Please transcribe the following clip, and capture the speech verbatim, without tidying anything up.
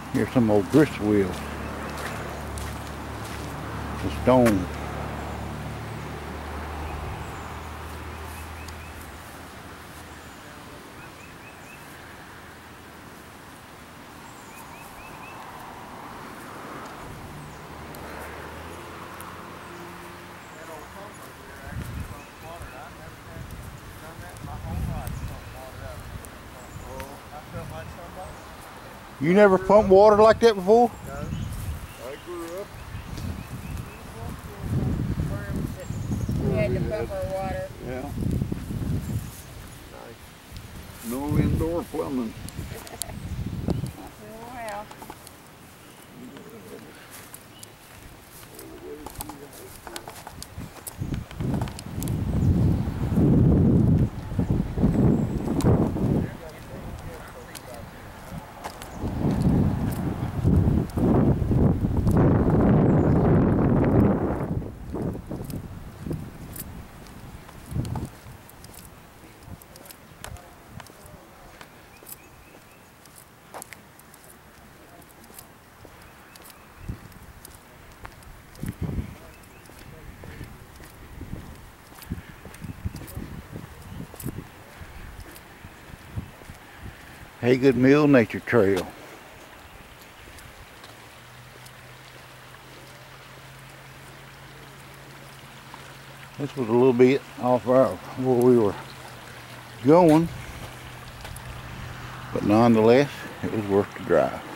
Here's some old grist wheels. The stone. You never pumped water like that before? No. I grew up. We had to pump our water. Yeah. Nice. No indoor plumbing. Well. Hagood Mill Nature Trail. This was a little bit off our where we were going, but nonetheless, it was worth the drive.